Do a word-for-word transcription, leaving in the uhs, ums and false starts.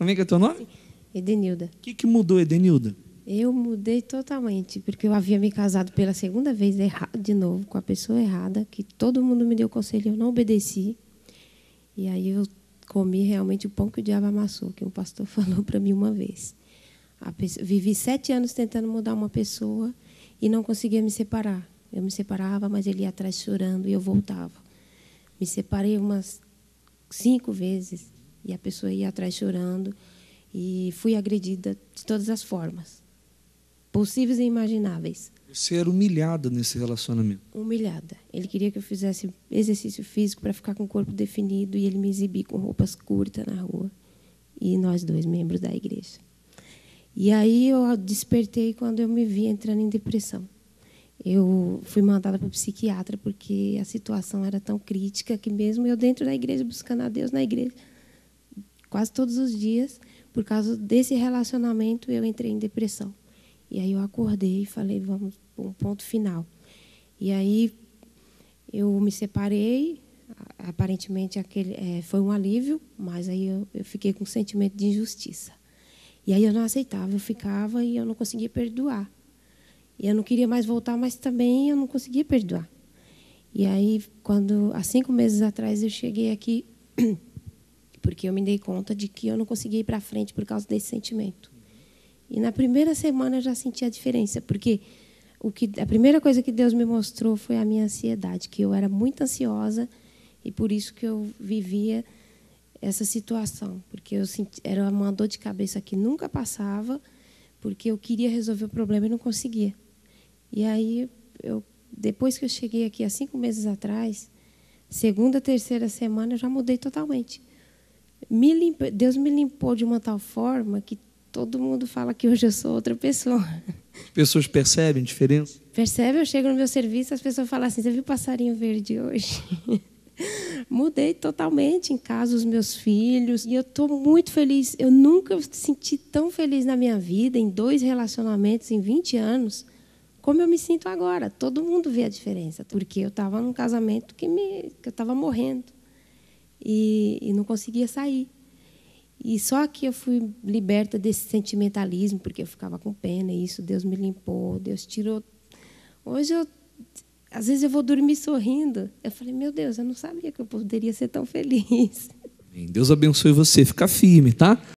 Como é que é teu nome? Edenilda. O que, que mudou, Edenilda? Eu mudei totalmente, porque eu havia me casado pela segunda vez errado de novo, com a pessoa errada, que todo mundo me deu conselho, eu não obedeci. E aí eu comi realmente o pão que o diabo amassou, que um pastor falou para mim uma vez. A pessoa, vivi sete anos tentando mudar uma pessoa e não conseguia me separar. Eu me separava, mas ele ia atrás chorando e eu voltava. Me separei umas cinco vezes e a pessoa ia atrás chorando e fui agredida de todas as formas possíveis e imagináveis. Você era humilhada nesse relacionamento? Humilhada. Ele queria que eu fizesse exercício físico para ficar com o corpo definido e ele me exibir com roupas curtas na rua. E nós dois, membros da igreja. E aí eu despertei quando eu me vi entrando em depressão. Eu fui mandada para o psiquiatra porque a situação era tão crítica que mesmo eu dentro da igreja, buscando a Deus na igreja, quase todos os dias, por causa desse relacionamento, eu entrei em depressão. E aí eu acordei e falei, vamos para um ponto final. E aí eu me separei, aparentemente aquele, é, foi um alívio, mas aí eu, eu fiquei com um sentimento de injustiça. E aí eu não aceitava, eu ficava e eu não conseguia perdoar. E eu não queria mais voltar, mas também eu não conseguia perdoar. E aí, quando, há cinco meses atrás, eu cheguei aqui, porque eu me dei conta de que eu não conseguia ir para frente por causa desse sentimento. E na primeira semana eu já senti a diferença, porque o que, a primeira coisa que Deus me mostrou foi a minha ansiedade, que eu era muito ansiosa e por isso que eu vivia essa situação, porque eu senti, era uma dor de cabeça que nunca passava, porque eu queria resolver o problema e não conseguia. E aí, eu, depois que eu cheguei aqui há cinco meses atrás, segunda, terceira semana, eu já mudei totalmente. Me limpa, Deus me limpou de uma tal forma que todo mundo fala que hoje eu sou outra pessoa. As pessoas percebem a diferença? Percebe? Eu chego no meu serviço, as pessoas falam assim, você viu o passarinho verde hoje? Mudei totalmente em casa, os meus filhos, e eu estou muito feliz. Eu nunca me senti tão feliz na minha vida, em dois relacionamentos, em vinte anos, como eu me sinto agora. Todo mundo vê a diferença, porque eu estava num casamento que, me, que eu estava morrendo e, e não conseguia sair. E só que eu fui liberta desse sentimentalismo, porque eu ficava com pena, e isso Deus me limpou, Deus tirou. Hoje, eu, às vezes, eu vou dormir sorrindo. Eu falei, meu Deus, eu não sabia que eu poderia ser tão feliz. Deus abençoe você. Fica firme, tá?